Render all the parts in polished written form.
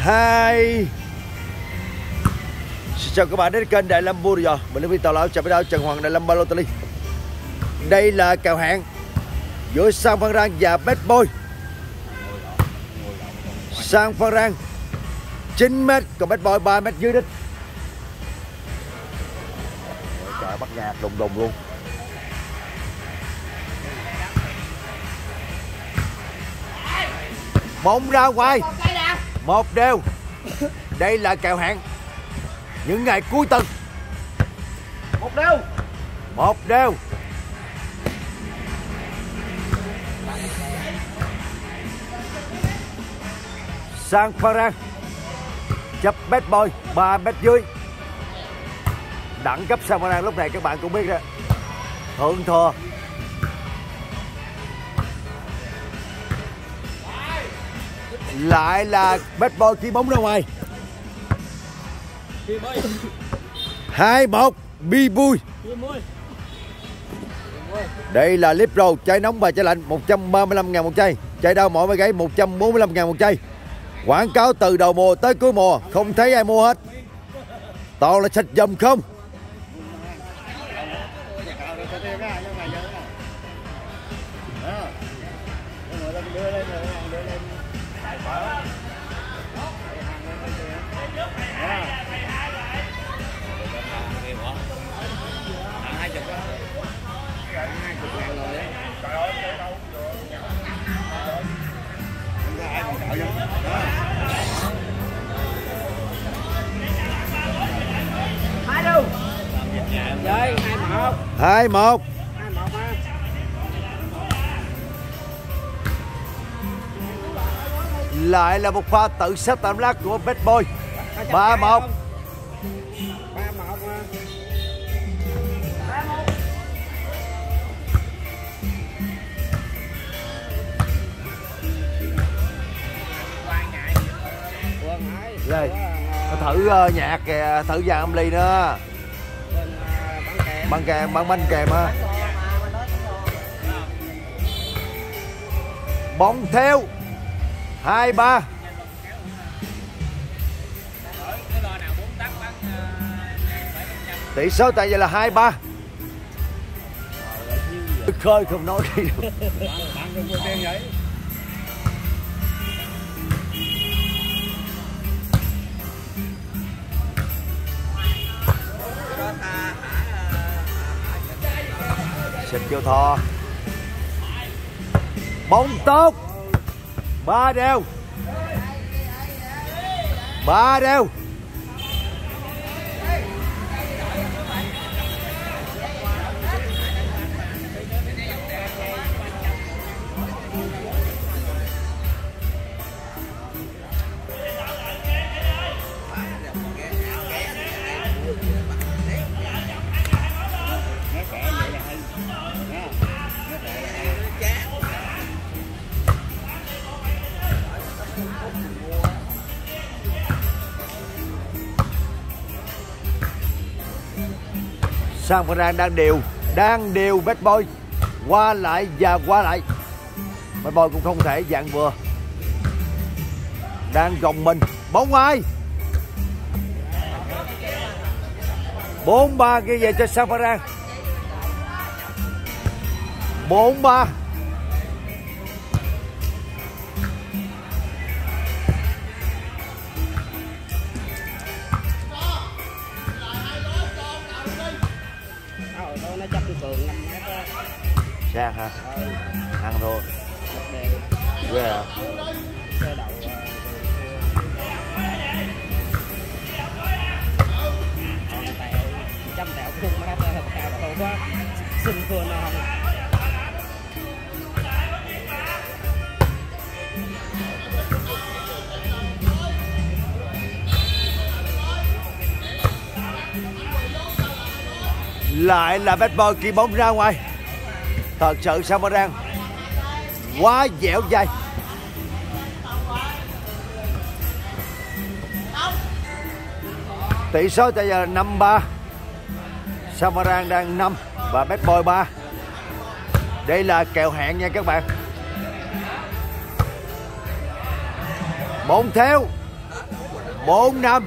2. Xin chào các bạn đến kênh Đại Lâm Vua Giò. Mình là viên tàu lão chào với đao Trần Hoàng Đại Lâm Balotelli. Đây là kèo hẹn giữa Sang Phan Rang và Bad Boy. Sang Phan Rang 9m, còn Bad Boy 3m dưới đích. Trời, bắt nhạc đùng đùng luôn. Bóng ra ngoài 1-1. Đây là kèo hẹn những ngày cuối tuần. 1-1. Sang Phan Rang chấp Bad Boy 3m dưới. Đẳng cấp Sang Phan Rang lúc này các bạn cũng biết đó, thượng thừa. Lại là Bad Boy khi bóng ra ngoài. 2-1 Bi Bui. Đây là Lipro, chai nóng và chai lạnh 135.000 một chai. Chai đau mỏi vai gáy 145.000 một chai. Quảng cáo từ đầu mùa tới cuối mùa, không thấy ai mua hết. Toàn là xịt dầm không. Chơi 2-1. Lại là một pha tự xếp tạm lát của Bad Boy. 3-1. Đây, thử nhạc kìa, thử vàng âm ly nữa. Băng kèm, băng kèm á. Bóng theo 2-3. Tỷ số tại giờ là 2-3. Khơi không nói gì được. Xịt vô thò. Bóng tốt. 3-3. 3-3. Sang Phan Rang đang đều Bad Boy qua lại và qua lại. Bad Boy cũng không thể dạng vừa, đang gồng mình. Bóng ngoài 4-3 kia về cho Sang Phan Rang. 4-3. Sang hả? Ăn thôi. Ghê à? Lại là Bad Boy kỳ bóng ra ngoài. Thật sự Sang Phan Rang quá dẻo dai. Tỷ số bây giờ 5-3. Sang Phan Rang đang 5 và Bad Boy 3. Đây là kèo hẹn nha các bạn. Bóng theo 4-5.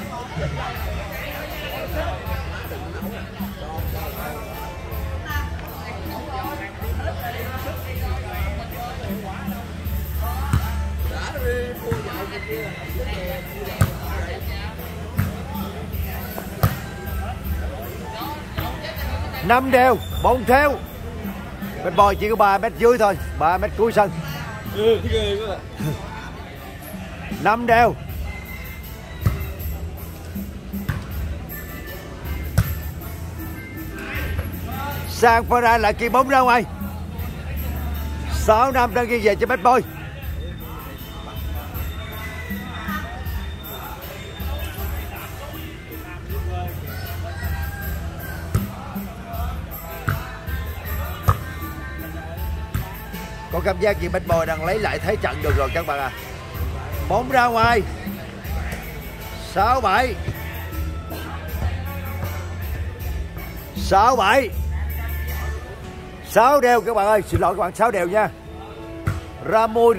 Năm đều, bóng theo. Bad Boy chỉ có 3 mét dưới thôi, 3 mét cuối sân. 5 đều. Sang Farah lại kỳ bóng ra ngoài. 6 năm đang ghi về cho Bad Boy. Có cảm giác như Bad Boy đang lấy lại thế trận được rồi các bạn à. Bóng ra ngoài. 6-7. 6-7. 6 đều các bạn ơi, xin lỗi các bạn, 6 đều nha. Ra môi.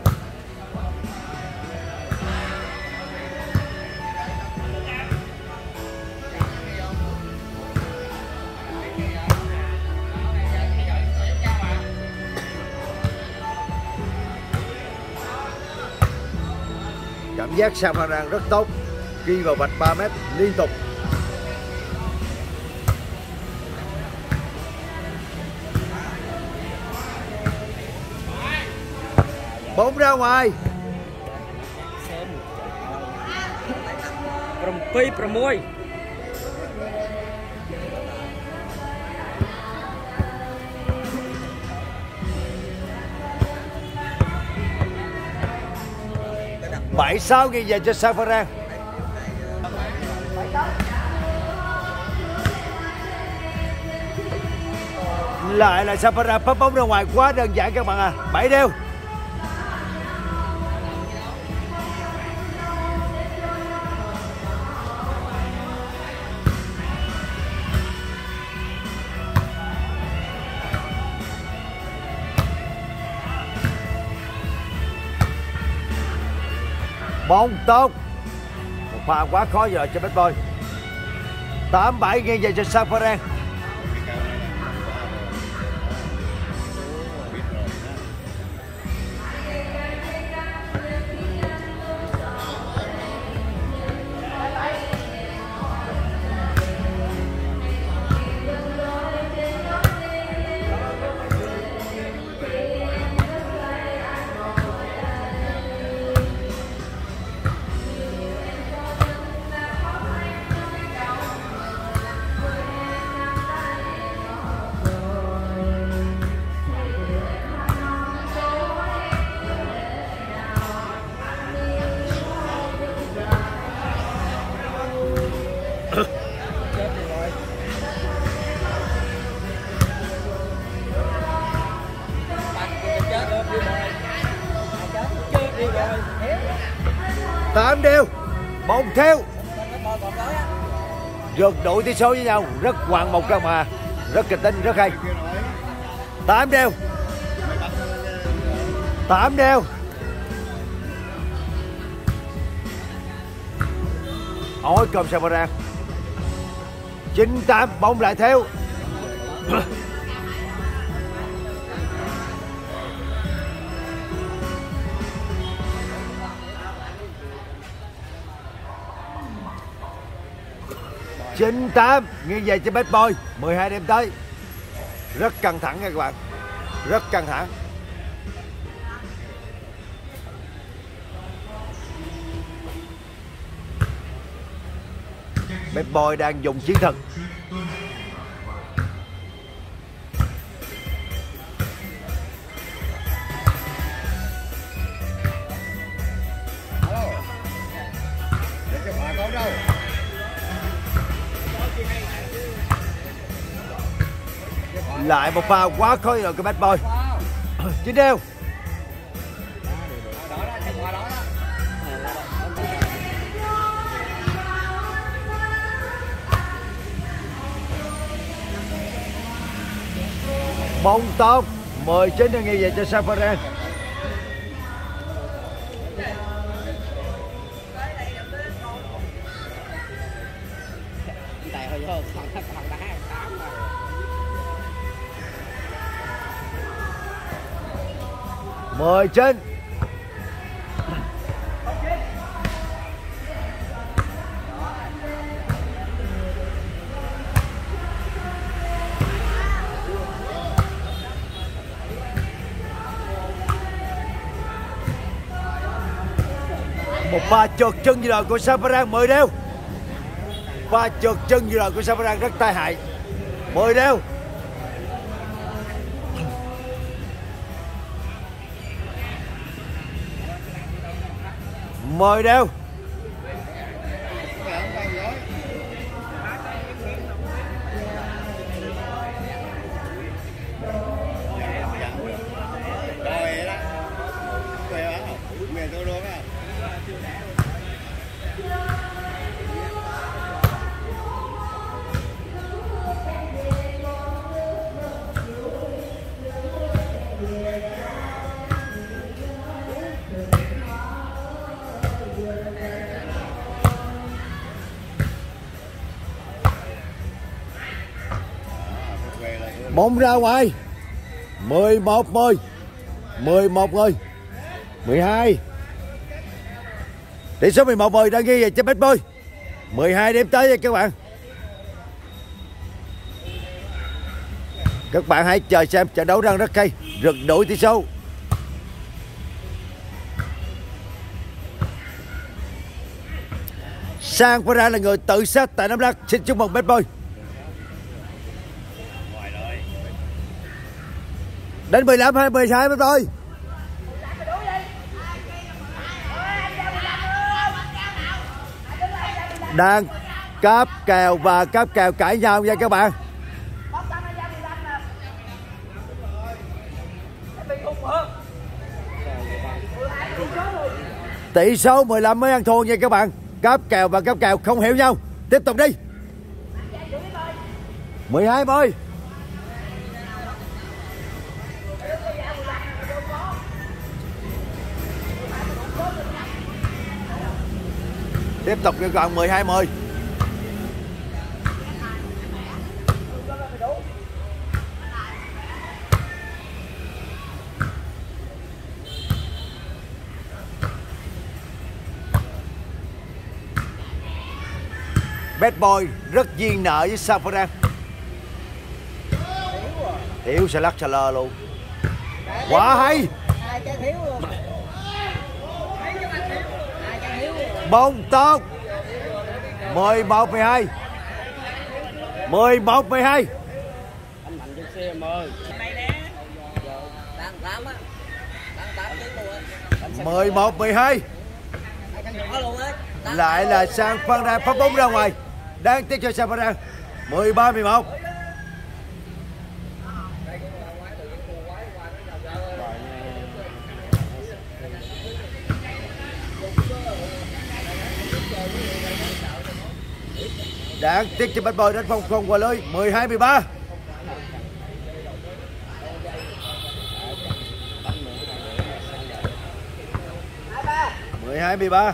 Cảm giác Sang Farah rất tốt, ghi vào vạch 3 mét liên tục. Bóng ra ngoài. 7-6. 7-6 ghi về cho Sang Farah. Lại là Sang Farah phá bóng ra ngoài, quá đơn giản các bạn à. 7 đều. Bóng tốt. Một pha quá khó giờ cho Bad Boy. 8-7 nghiêng về cho Sang Farah. Tám đều. Bóng theo. Rượt đuổi tỷ số với nhau rất ngoạn mục các mà, rất kịch tính, rất hay. 8 đều. 8 đều. Ôi cầm Sang Farah. 9-8 bóng lại theo. Chín 8 nghiêng về cho Bad Boy. 12 đêm tới. Rất căng thẳng nha các bạn, rất căng thẳng. Bad Boy đang dùng chiến thuật. Lại một pha quá khó rồi của Bad Boy. 9 đều. Bóng tốt. 19 đang nghiêng về cho Sang Farah. 10 trên. Một pha trượt chân vừa rồi của Samarang 10 đeo. Pha trượt chân vừa rồi của Samarang rất tai hại. 10 đeo. Mời đeo. Bóng ra ngoài. 11 10. 11 10. 12. Tỷ số 11 10 đang ghi về cho Bad Boy. 12 đếm tới nha các bạn. Các bạn hãy chờ xem trận đấu đang rất hay, rực đổi tỷ số. Sang Phara là người tự sát tại Nam Đăng. Xin chúc mừng Bad Boy. Đến 15 hay 12 Bad Boy. Đang cáp kèo và cáp kèo cãi nhau nha các bạn. Tỷ số 15 mới ăn thua nha các bạn. Cáp kèo và cáp kèo không hiểu nhau. Tiếp tục đi. 12 Boy. Tiếp tục cho còn 12 10. Bad Boy rất duyên nợ với Samarang. Thiếu sẽ lắc xà lơ luôn. Quá hay. Bóng tốt. 11 12. 11 12. 11 12. Lại là Sang Phara phát bóng ra ngoài. Đang tiếc cho Sang Phara. 13 11. Đáng tiếc cho Bad Boy đánh phòng không qua lưới. 12 13. 12 13.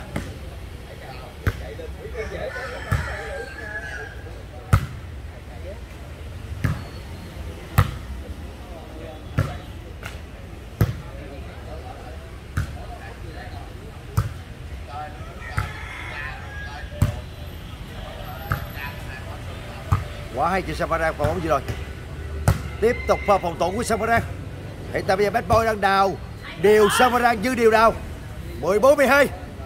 Quá hay cho Samarang phòng bóng gì rồi. Tiếp tục pha phòng thủ của Samarang. Hiện tại bây giờ Bad Boy đang đào điều Samarang dư điều đào. 14 12.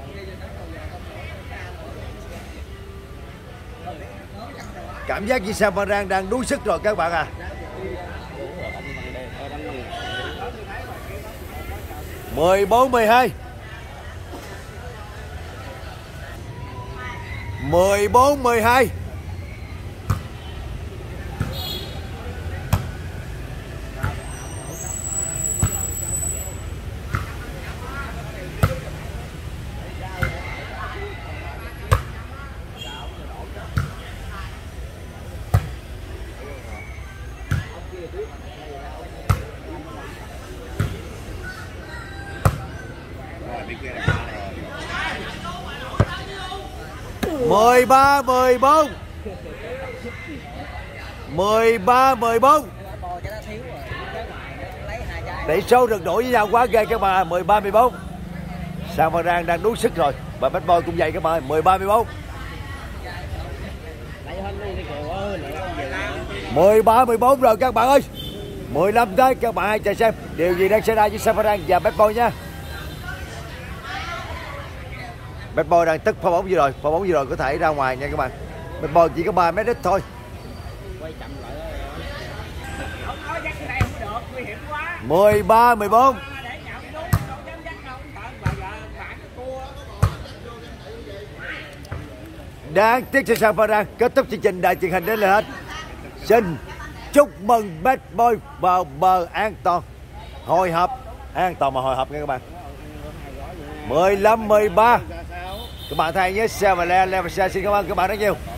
Cảm giác như Samarang đang đuối sức rồi các bạn à. 14 12. 14 12. 13 14. 13-14. Tỷ số rực đổi với nhau quá ghê các bạn. 13-14. Sao mà đang đuối sức rồi. Và Bad Boy cũng vậy các bạn. 13-14. 13-14 rồi các bạn ơi. 15 tới các bạn hãy chờ xem điều gì đang xảy ra với Safaran và Bad Boy nha. Bad Boy đang tức pha bóng vừa rồi. Pha bóng vừa rồi có thể ra ngoài nha các bạn. Bad Boy chỉ có 3 mét ít thôi. 13-14. Đáng tiếc cho Safaran kết thúc chương trình đài truyền hình đến là hết. Xin chúc mừng Bad Boy vào bờ an toàn. Hồi hộp. An toàn mà hồi hộp nha các bạn. 15-13. Các bạn thấy nhớ share và like và share. Xin cảm ơn các bạn rất nhiều.